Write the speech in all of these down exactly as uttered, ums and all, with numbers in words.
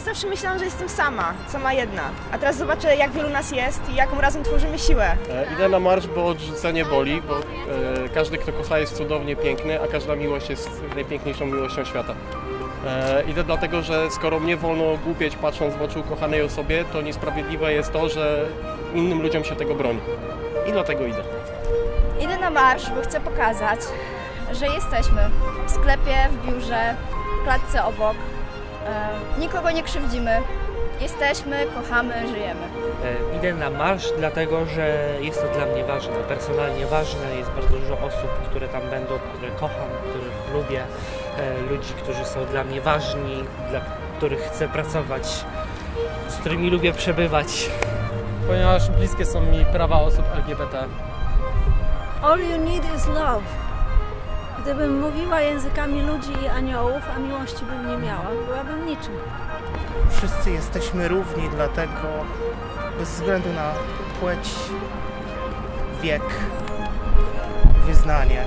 zawsze myślałam, że jestem sama, sama jedna. A teraz zobaczę, jak wielu nas jest i jaką razem tworzymy siłę. E, idę na marsz, bo odrzucenie boli, bo e, każdy, kto kocha, jest cudownie piękny, a każda miłość jest najpiękniejszą miłością świata. E, idę dlatego, że skoro mnie wolno głupieć patrząc w oczy ukochanej osobie, to niesprawiedliwe jest to, że innym ludziom się tego broni. I dlatego idę. Idę na marsz, bo chcę pokazać, że jesteśmy w sklepie, w biurze, w klatce obok. E, nikogo nie krzywdzimy. Jesteśmy, kochamy, żyjemy. E, idę na marsz, dlatego że jest to dla mnie ważne, personalnie ważne. Jest bardzo dużo osób, które tam będą, które kocham, których lubię. E, ludzi, którzy są dla mnie ważni, dla których chcę pracować, z którymi lubię przebywać. Ponieważ bliskie są mi prawa osób L G B T. All you need is love. Gdybym mówiła językami ludzi i aniołów, a miłości bym nie miała, byłabym niczym. Wszyscy jesteśmy równi, dlatego bez względu na płeć, wiek, wyznanie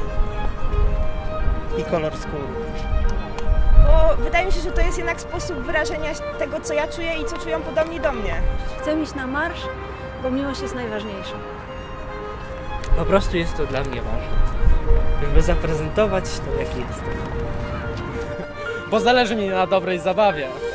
i kolor skóry. Bo wydaje mi się, że to jest jednak sposób wyrażenia tego, co ja czuję i co czują podobni do mnie. Chcę iść na marsz, bo miłość jest najważniejsza. Po prostu jest to dla mnie ważne, żeby zaprezentować to, jaki jestem. Bo zależy mi na dobrej zabawie.